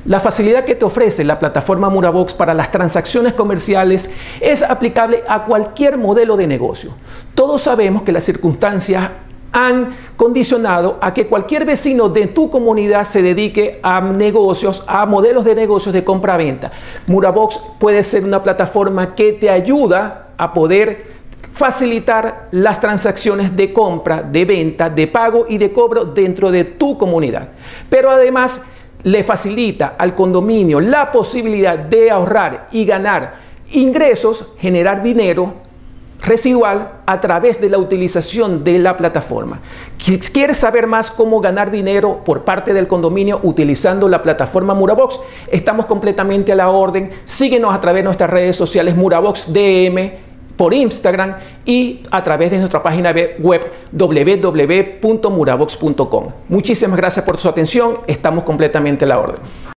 La facilidad que te ofrece la plataforma Murabox para las transacciones comerciales es aplicable a cualquier modelo de negocio. Todos sabemos que las circunstancias han condicionado a que cualquier vecino de tu comunidad se dedique a negocios, a modelos de negocios de compra-venta. Murabox puede ser una plataforma que te ayuda a poder facilitar las transacciones de compra, de venta, de pago y de cobro dentro de tu comunidad. Pero además le facilita al condominio la posibilidad de ahorrar y ganar ingresos, generar dinero residual a través de la utilización de la plataforma. ¿Quieres saber más cómo ganar dinero por parte del condominio utilizando la plataforma Murabox? Estamos completamente a la orden. Síguenos a través de nuestras redes sociales Murabox DM por Instagram y a través de nuestra página web www.murabox.com. Muchísimas gracias por su atención. Estamos completamente a la orden.